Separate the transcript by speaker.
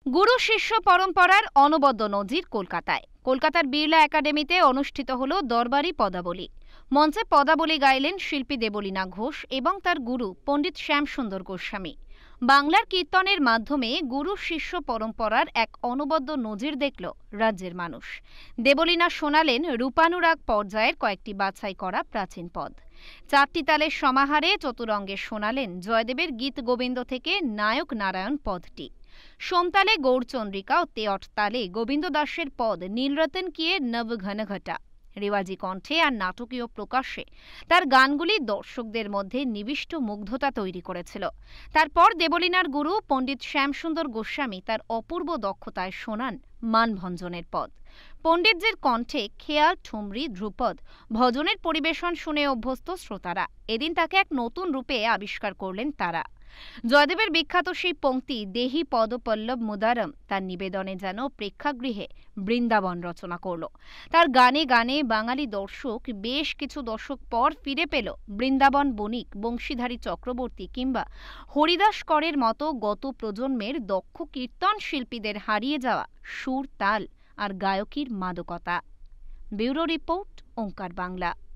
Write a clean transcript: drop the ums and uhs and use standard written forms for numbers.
Speaker 1: গুরু শিষ্য পরম্পরার অনবদ্য নজির কলকাতার বিড়লা একাডেমিতে অনুষ্ঠিত হল দরবারি পদাবলী। মঞ্চে পদাবলী গাইলেন শিল্পী দেবলীনা ঘোষ এবং তার গুরু পণ্ডিত শ্যামসুন্দর গোস্বামী। বাংলার কীর্তনের মাধ্যমে গুরু শিষ্য পরম্পরার এক অনবদ্য নজির দেখল রাজ্যের মানুষ। দেবলীনা শোনালেন রূপানুরাগ পর্যায়ের কয়েকটি বাছাই করা প্রাচীন পদ। চারটি তালের সমাহারে চতুরঙ্গে শোনালেন জয়দেবের গীত গোবিন্দ থেকে নায়ক নারায়ণ পদটি। সোমতালে গৌরচন্দ্রিকা ও তেয়ট তালে গোবিন্দ দাসের পদ নীলরতন কিয়ে নব ঘন ঘটা। রেওয়াজি কণ্ঠে আর নাটকীয় প্রকাশে তার গানগুলি দর্শকদের মধ্যে নিবিষ্ট মুগ্ধতা তৈরি করেছিল। তারপর দেবলীনার গুরু পণ্ডিত শ্যামসুন্দর গোস্বামী তার অপূর্ব দক্ষতায় শোনান মানভঞ্জনের পদ। পণ্ডিতজির কণ্ঠে খেয়াল, ঠুমরি, ধ্রুপদ, ভজনের পরিবেশন শুনে অভ্যস্ত শ্রোতারা এদিন তাকে এক নতুন রূপে আবিষ্কার করলেন তারা। জয়দেবের বিখ্যাত সেই পংক্তি দেহি পদপল্লব মুদারম তার নিবেদনে যেন প্রেক্ষাগৃহে বৃন্দাবন রচনা করল। তার গানে গানে বাঙালি দর্শক বেশ কিছু দশক পর ফিরে পেল বৃন্দাবন বণিক, বংশীধারী চক্রবর্তী কিংবা হরিদাস করের মতো গত প্রজন্মের দক্ষ কীর্তন শিল্পীদের হারিয়ে যাওয়া সুর, তাল আর গায়কীর মাদকতা। Bureau report, Onkar Bangla.